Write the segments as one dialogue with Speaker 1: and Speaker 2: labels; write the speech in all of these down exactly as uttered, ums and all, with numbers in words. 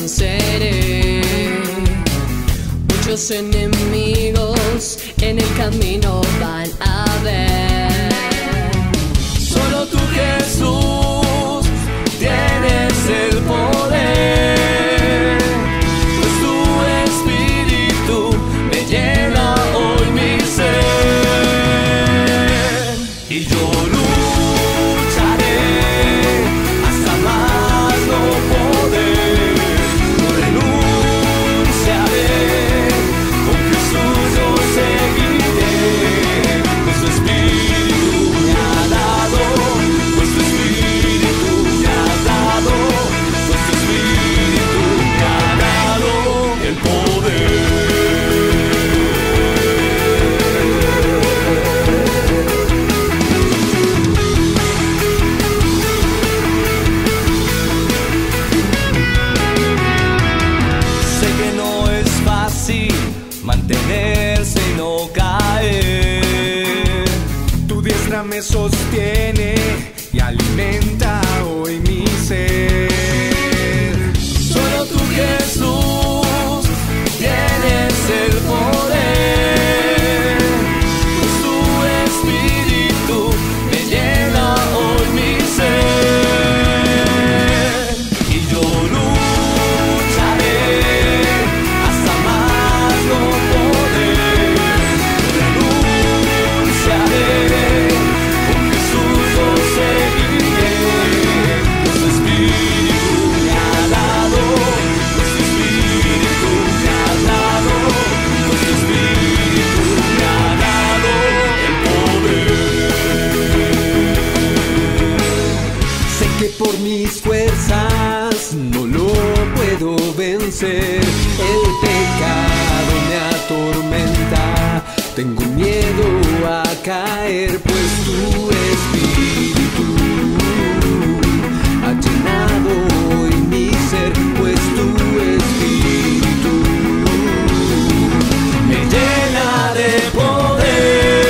Speaker 1: venceré. Muchos enemigos en el camino van a ver.
Speaker 2: Solo tú, Jesús, tienes el poder, pues tu espíritu me llena hoy mi ser. Y yo lucharé hasta más no poder, no renunciaré, con Jesús yo seguiré, pues su espíritu me ha dado, pues tu espíritu me ha dado, pues tu espíritu me ha dado el poder. Sé que no es fácil mantenerse y no caer.
Speaker 3: Tu diestra me sostiene y alimenta hoy mi ser.
Speaker 2: Solo tú, Jesús, tienes el poder, pues tu espíritu me llena hoy mi ser. Y yo lucharé hasta más no poder, no renunciaré, con Jesús yo seguiré, pues su espíritu me ha dado, pues su espíritu me ha dado, pues su espíritu me ha dado el poder.
Speaker 3: Sé que por mis fuerzas no lo puedo vencer. El pecado me atormenta. Tengo miedo a caer, pues tu espíritu ha llenado hoy mi ser, pues tu espíritu
Speaker 2: Me llena de poder.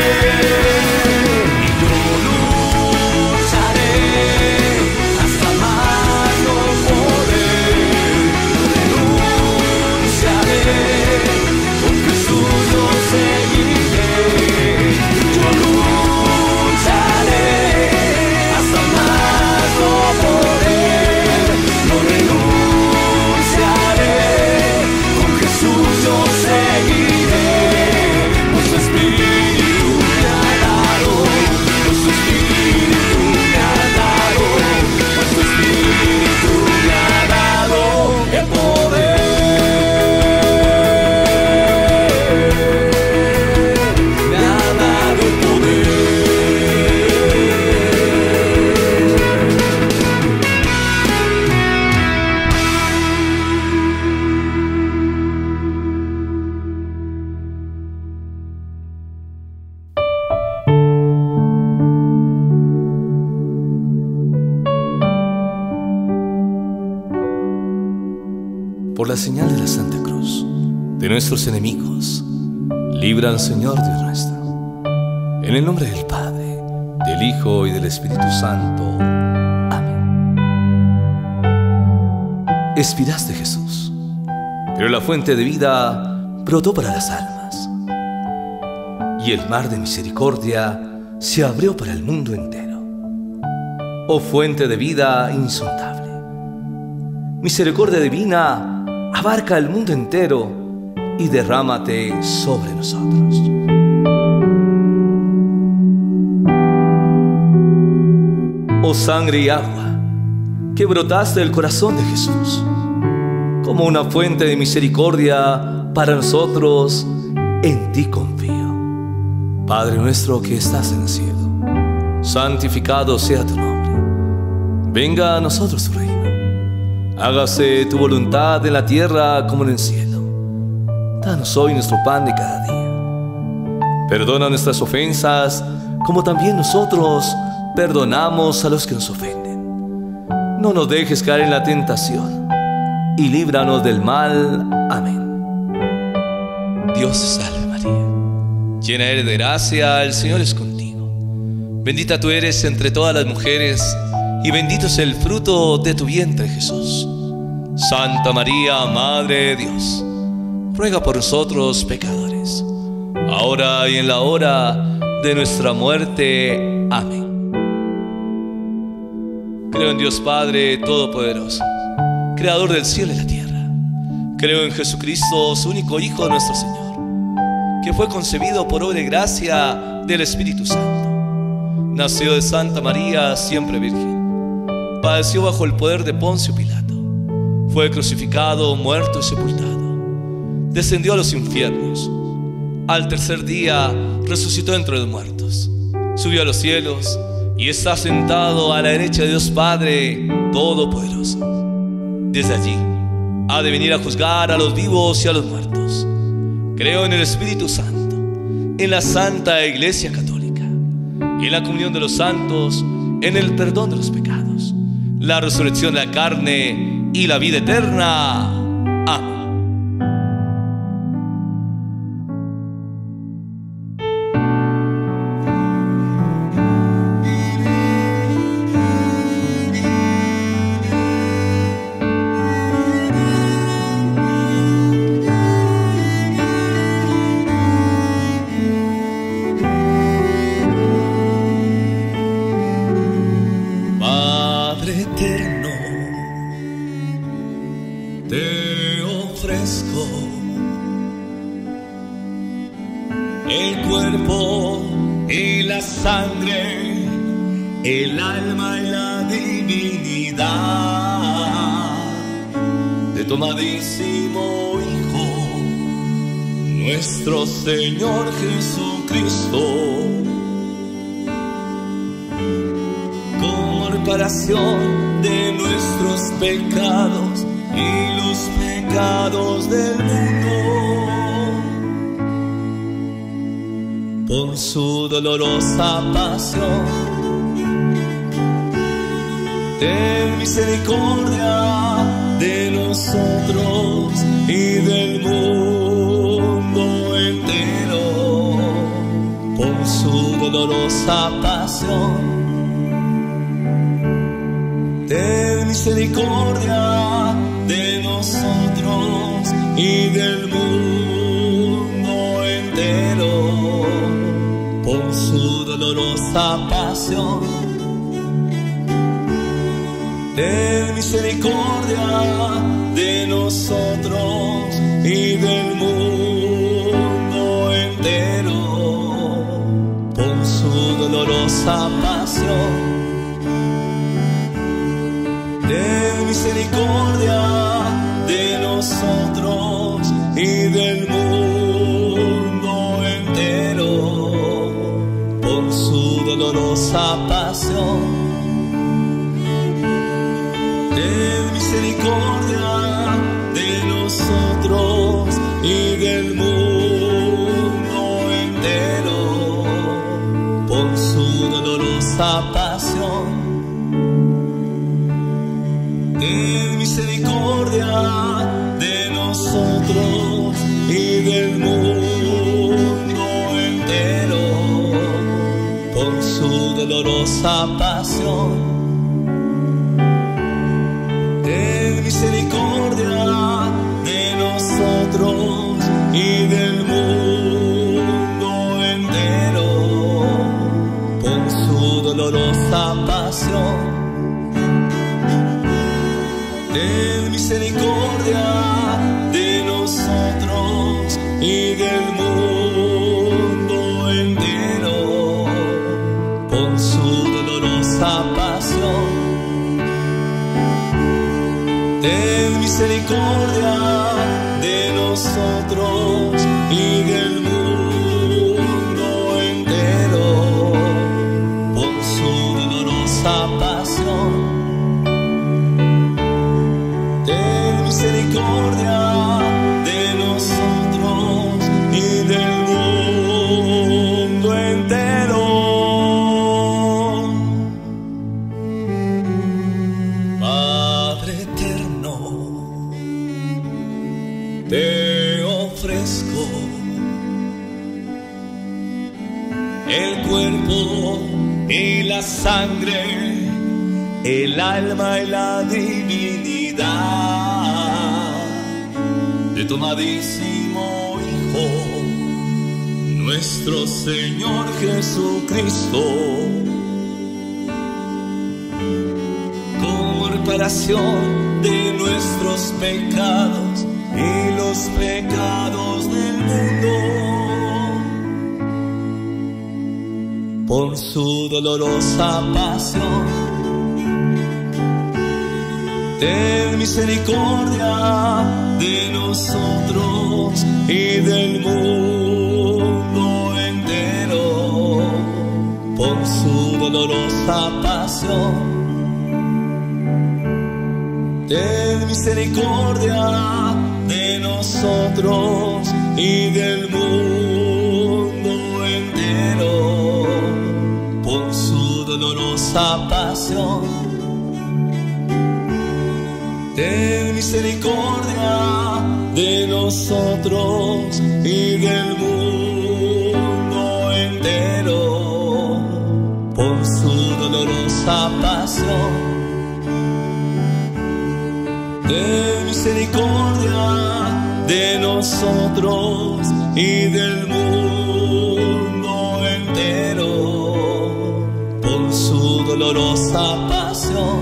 Speaker 2: Y yo lucharé hasta más no poder, no renunciaré, con Jesús yo seguiré. Yo lucharé hasta más no poder, no renunciaré, con Jesús yo seguiré, pues su espíritu me ha dado, pues su espíritu me ha dado, pues su espíritu me ha dado el poder, me ha dado el poder.
Speaker 4: Por la señal de la Santa Cruz, de nuestros enemigos, libran, Señor Dios nuestro. En el nombre del Padre, del Hijo y del Espíritu Santo. Amén. Expiraste, Jesús, pero la fuente de vida brotó para las almas, y el mar de misericordia se abrió para el mundo entero. Oh fuente de vida insondable, misericordia divina abarca el mundo entero y derrámate sobre nosotros. Oh sangre y agua que brotaste del corazón de Jesús, como una fuente de misericordia para nosotros, en ti confío. Padre nuestro que estás en el cielo, santificado sea tu nombre. Venga a nosotros tu reino. Hágase tu voluntad en la tierra como en el cielo. Danos hoy nuestro pan de cada día. Perdona nuestras ofensas, como también nosotros perdonamos a los que nos ofenden. No nos dejes caer en la tentación, y líbranos del mal. Amén. Dios te salve María, llena eres de gracia, el Señor es contigo. Bendita tú eres entre todas las mujeres, y bendito es el fruto de tu vientre, Jesús. Santa María, Madre de Dios, ruega por nosotros pecadores, ahora y en la hora de nuestra muerte. Amén. Creo en Dios Padre Todopoderoso, Creador del cielo y la tierra. Creo en Jesucristo, su único Hijo, nuestro Señor, que fue concebido por obra y gracia del Espíritu Santo. Nació de Santa María, siempre virgen. Padeció bajo el poder de Poncio Pilato. Fue crucificado, muerto y sepultado. Descendió a los infiernos. Al tercer día resucitó entre los muertos. Subió a los cielos y está sentado a la derecha de Dios Padre Todopoderoso. Desde allí ha de venir a juzgar a los vivos y a los muertos. Creo en el Espíritu Santo, en la Santa Iglesia Católica, en la comunión de los santos, en el perdón de los pecados, la resurrección de la carne y la vida eterna. Amén.
Speaker 2: El cuerpo y la sangre, el alma y la divinidad de tu amadísimo Hijo, nuestro Señor Jesucristo, como reparación de nuestros pecados y los pecados del mundo. Por su dolorosa pasión, ten misericordia de nosotros y del mundo entero. Por su dolorosa pasión, ten misericordia de nosotros y del mundo entero. Por su dolorosa pasión, ten misericordia de nosotros y del mundo entero. Por su dolorosa pasión, ten misericordia de nosotros y del mundo entero. Por su dolorosa pasión, ten misericordia de nosotros y del mundo entero. Por su dolorosa pasión, ten misericordia de nosotros y del mundo entero. Por su dolorosa pasión, ten misericordia de nosotros y del mundo entero. Por su dolorosa pasión, ten misericordia de nosotros y del mundo entero. Por su dolorosa pasión, ten misericordia de nosotros y del mundo entero. Por su dolorosa pasión, ten misericordia de nosotros y del mundo entero. Padre eterno, te ofrezco el cuerpo y la sangre, el alma y la divinidad de tu amadísimo Hijo, nuestro Señor Jesucristo, como reparación de nuestros pecados y los pecados del mundo. Por su dolorosa pasión, ten misericordia de nosotros y del mundo entero. Por su dolorosa pasión, ten misericordia de nosotros y del mundo entero. Por su dolorosa pasión, ten misericordia de nosotros y del mundo entero. Por su dolorosa pasión, ten misericordia de nosotros y del mundo entero. Por su dolorosa pasión,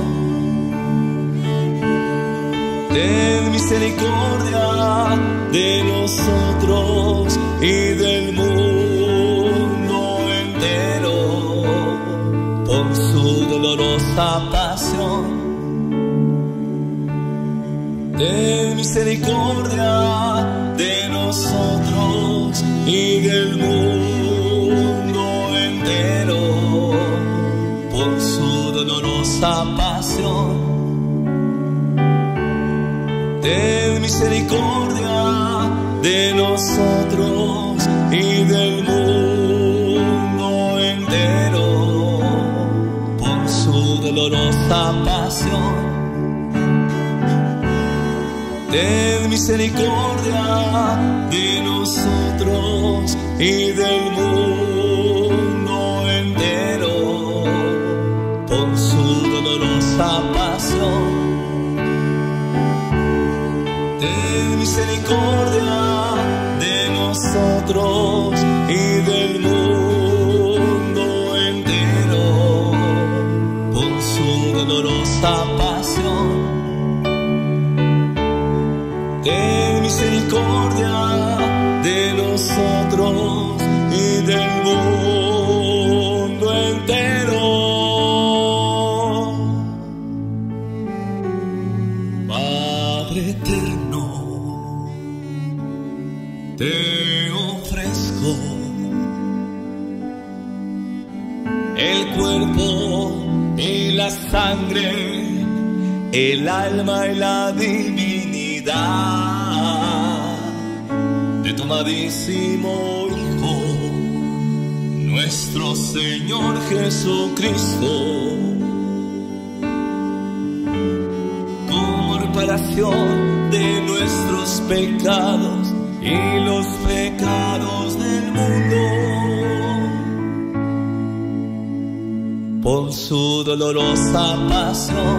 Speaker 2: ten misericordia de nosotros y del mundo entero. Por su dolorosa pasión, ten misericordia de nosotros y del mundo entero. Por su dolorosa pasión, ten misericordia de nosotros y del mundo entero. Por su dolorosa pasión, ten misericordia de nosotros y del mundo entero. Por su dolorosa pasión, ten misericordia de nosotros y del mundo entero. Por su dolorosa pasión, ten misericordia de nosotros y del mundo entero. Padre eterno, te ofrezco el cuerpo y la sangre, el alma y la divinidad de tu amadísimo Hijo, nuestro Señor Jesucristo, como reparación de nuestros pecados y los pecados del mundo. Por su dolorosa pasión,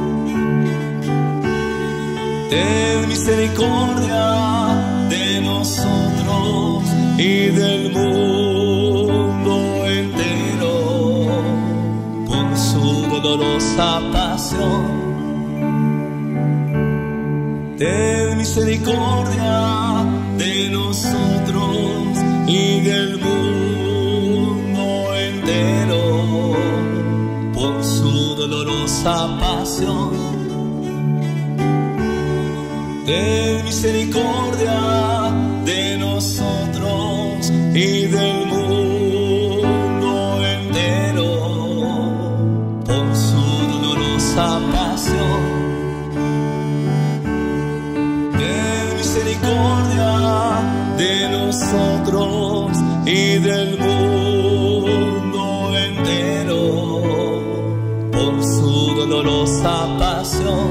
Speaker 2: ten misericordia de nosotros y del mundo entero. Por su dolorosa pasión, ten misericordia de nosotros y del mundo entero. Por su dolorosa pasión, ten misericordia de nosotros y del mundo entero. Por su dolorosa pasión, ten misericordia de nosotros y del mundo entero. Por su dolorosa pasión,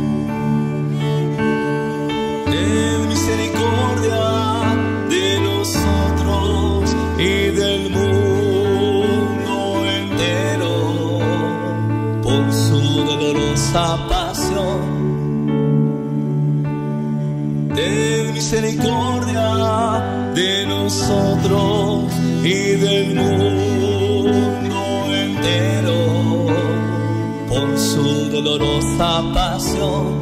Speaker 2: ten misericordia de nosotros y del mundo entero. Por su dolorosa pasión, ten misericordia de nosotros y del mundo entero, por su dolorosa pasión.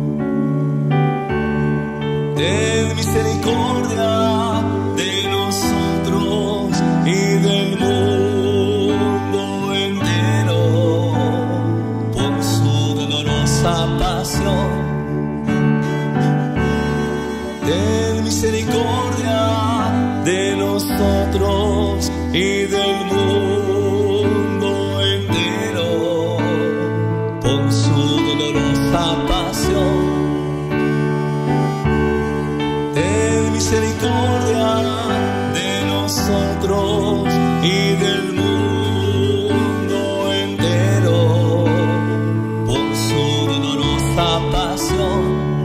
Speaker 2: Ten misericordia de nosotros y del mundo entero, por su dolorosa pasión. Ten misericordia de nosotros y del mundo entero, por su dolorosa pasión. Ten misericordia de nosotros y del mundo entero, por su dolorosa pasión.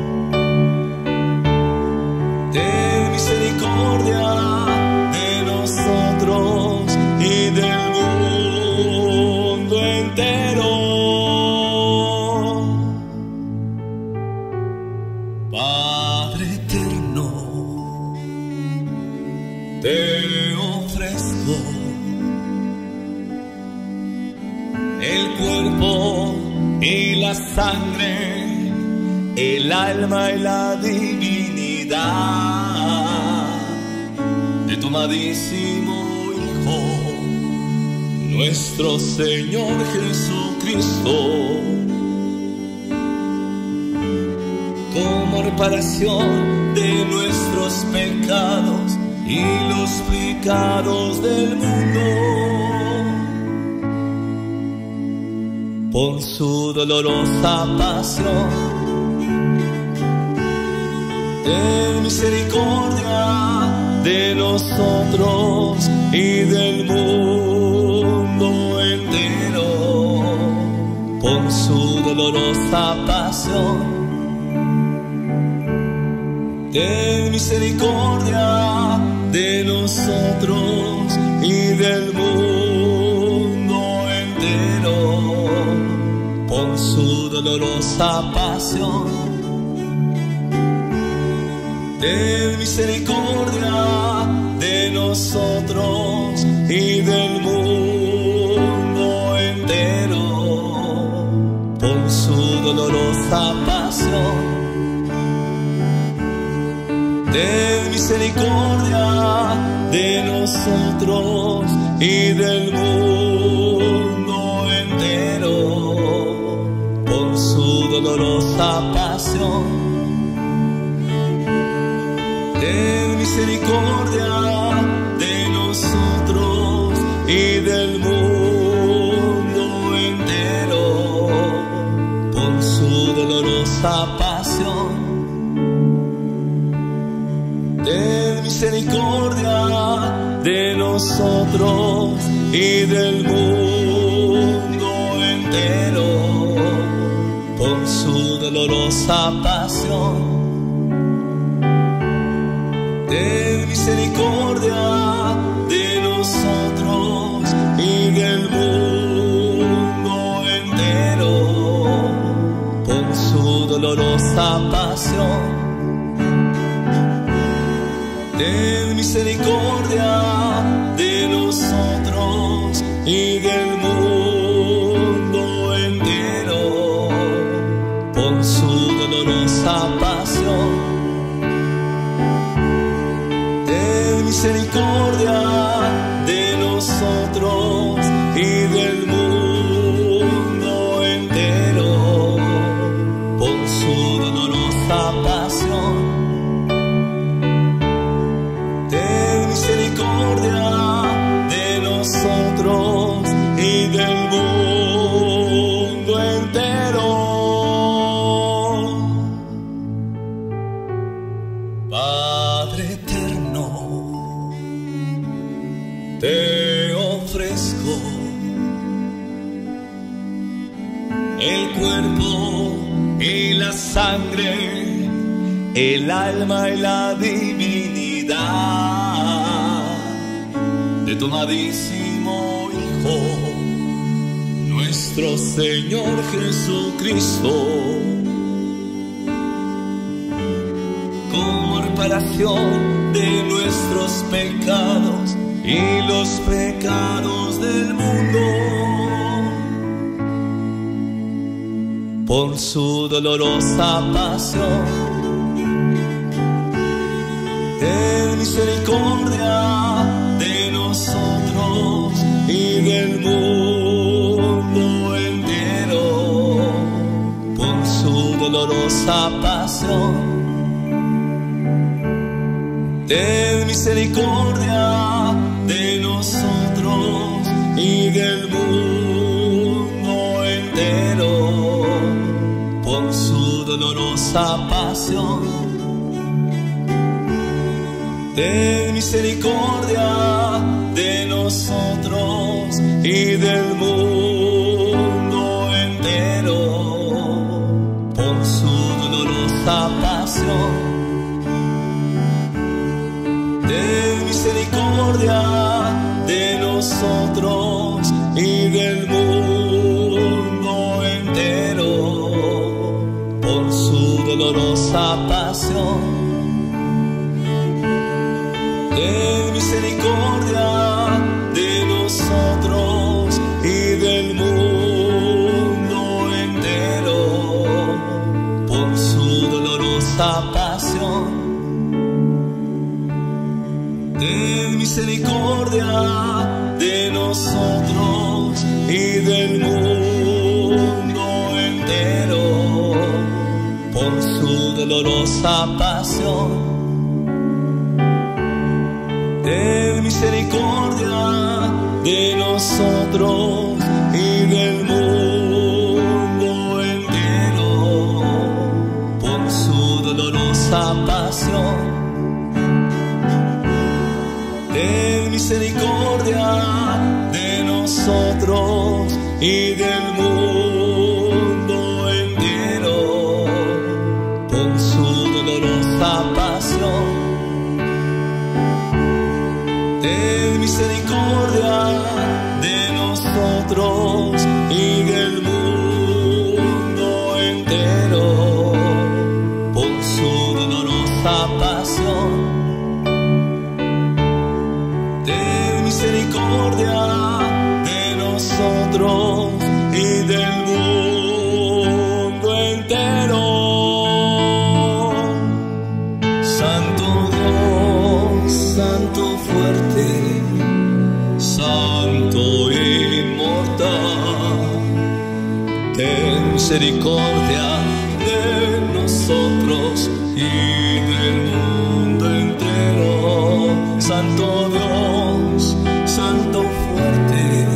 Speaker 2: Ten misericordia de nosotros y del mundo entero. Padre eterno, te ofrezco el cuerpo y la sangre, el alma y la divinidad de tu amadísimo Hijo, nuestro Señor Jesucristo, como reparación de nuestros pecados y los pecados del mundo, por su dolorosa pasión. Ten misericordia de nosotros y del mundo entero, por su dolorosa pasión. Ten misericordia de nosotros y del mundo entero, por su dolorosa pasión. Ten misericordia de nosotros y del mundo entero, por su dolorosa pasión. Ten misericordia de nosotros y del mundo entero, por su dolorosa pasión. Ten misericordia de nosotros y del mundo entero, por su dolorosa pasión. Ten misericordia de nosotros y del mundo entero, por su dolorosa pasión. Ten misericordia de nosotros y del mundo entero, por su dolorosa pasión. Ten misericordia de nosotros y del mundo entero, por su dolorosa pasión. Ten misericordia de nosotros y del mundo entero, por su dolorosa pasión. Ten misericordia de nosotros y del mundo entero. Padre eterno, te ofrezco el cuerpo y la sangre, el alma y la divinidad de tu amadísimo Hijo, nuestro Señor Jesucristo, como
Speaker 4: reparación de nuestros pecados y los pecados del mundo. Por su dolorosa pasión, ten misericordia de nosotros y del mundo entero. Por su dolorosa pasión, ten misericordia de nosotros y del mundo entero. Por su dolorosa pasión, ten misericordia de nosotros y del mundo entero. Por su dolorosa pasión, ten misericordia de nosotros y del mundo entero. Por su dolorosa pasión, ten misericordia de nosotros y del mundo entero. Por su dolorosa pasión, ten misericordia de nosotros y del mundo entero. Por su dolorosa pasión, ten misericordia de nosotros y del mundo entero. Por su dolorosa pasión, ten misericordia de nosotros y del mundo entero. Por su dolorosa pasión, ten misericordia de nosotros y del mundo entero. Por su dolorosa pasión, ten misericordia de nosotros y del mundo entero. Santo Dios, Santo fuerte, Santo inmortal, ten misericordia de nosotros y del mundo entero. Santo Dios, Santo fuerte,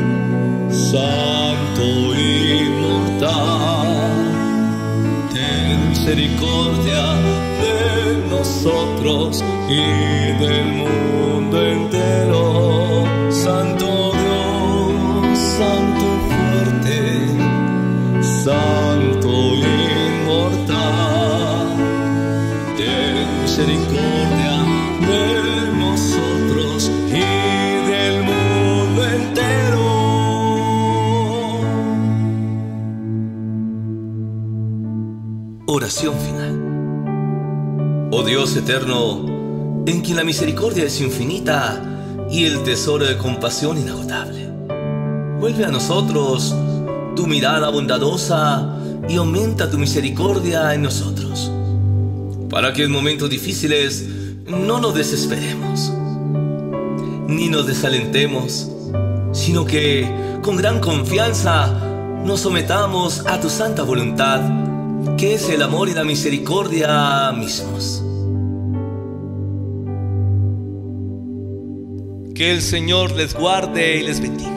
Speaker 4: Santo inmortal, ten misericordia de nosotros y del mundo entero. Santo Dios, Santo fuerte, Santo inmortal, ten misericordia de nosotros y del mundo entero. Oración final. Oh Dios eterno, en quien la misericordia es infinita y el tesoro de compasión inagotable, vuelve a nosotros tu mirada bondadosa y aumenta tu misericordia en nosotros, para que en momentos difíciles no nos desesperemos, ni nos desalentemos, sino que con gran confianza nos sometamos a tu santa voluntad, que es el amor y la misericordia mismos. Que el Señor les guarde y les bendiga.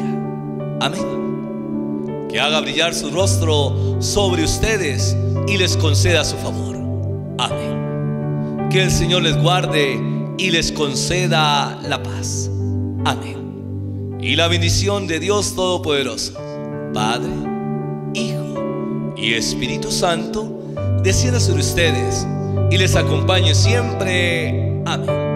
Speaker 4: Amén. Que haga brillar su rostro sobre ustedes y les conceda su favor. Amén. Que el Señor les guarde y les conceda la paz. Amén. Y la bendición de Dios Todopoderoso, Padre, Hijo y Espíritu Santo, descienda sobre ustedes y les acompañe siempre. Amén.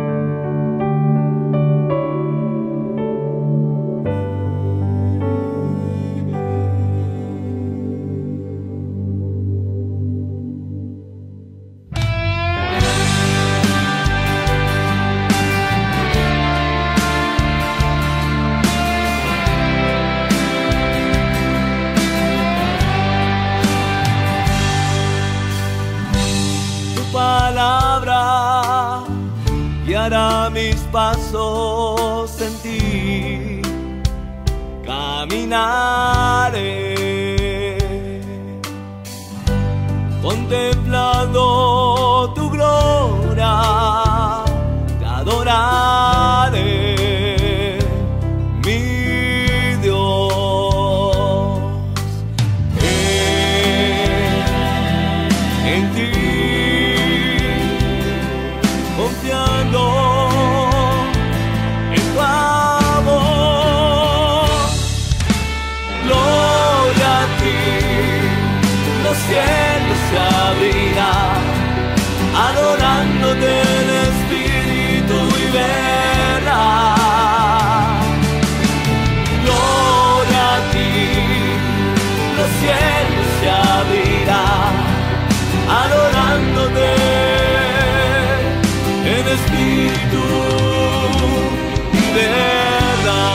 Speaker 4: guiará mis pasos en ti, caminaré contemplando tu gloria, te adoraré, mi Dios. En, en ti, confiando en tu amor, gloria a ti, los cielos se abrirán, adorándote en espíritu y verdad. Gloria a ti, los cielos se abrirán, adorándote en espíritu y verdad.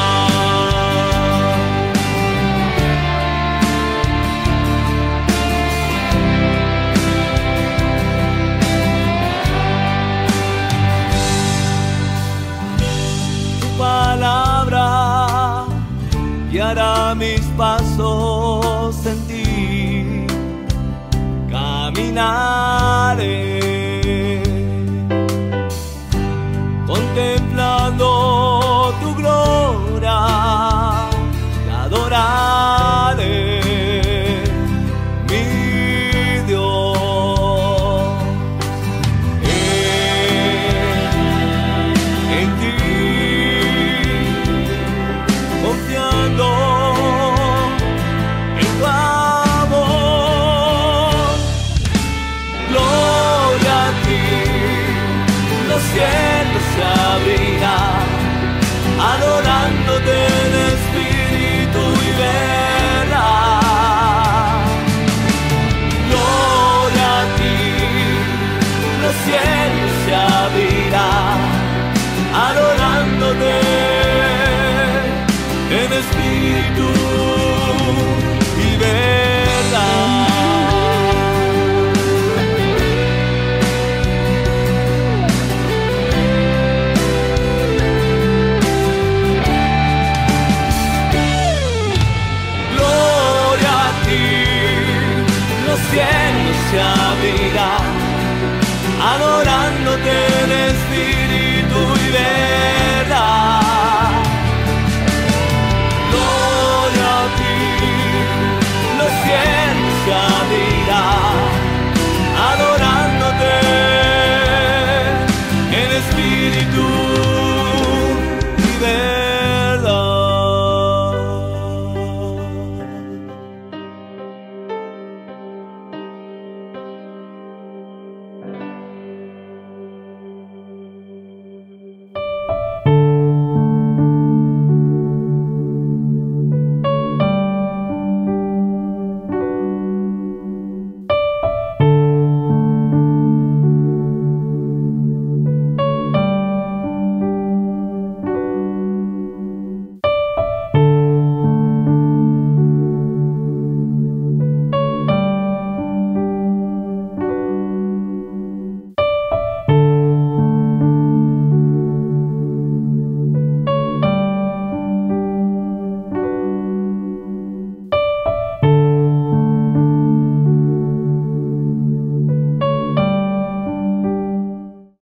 Speaker 4: Palabra guiará mis pasos en ti, caminaré contemplando tu gloria, te adoraré, mi Dios. En, en ti, confiando en tu amor, gloria a ti, los cielos se abrirán, adorándote en espíritu y verdad. Gloria a ti, los cielos se abrirán, adorándote en espíritu y verdad. Gloria a ti, los cielos se abrirán, adorándote